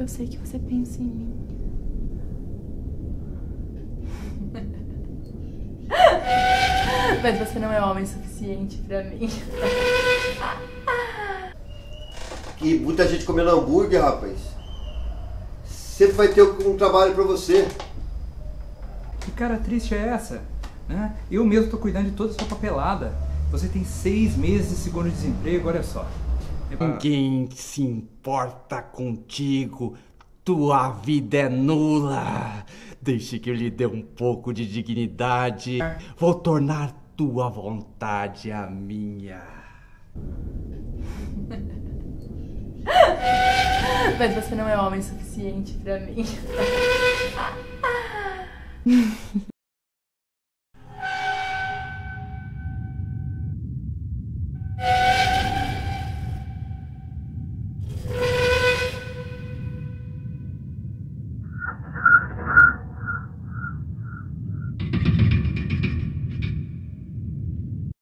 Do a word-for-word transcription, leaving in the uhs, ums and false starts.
Eu sei que você pensa em mim. Mas você não é homem suficiente pra mim. E muita gente comendo hambúrguer, rapaz. Sempre vai ter um trabalho pra você. Que cara triste é essa? Né? Eu mesmo tô cuidando de toda a sua papelada. Você tem seis meses de seguro-desemprego, olha só. Ninguém se importa contigo. Tua vida é nula. Deixe que eu lhe dê um pouco de dignidade. Vou tornar tua vontade a minha. Mas você não é homem suficiente pra mim.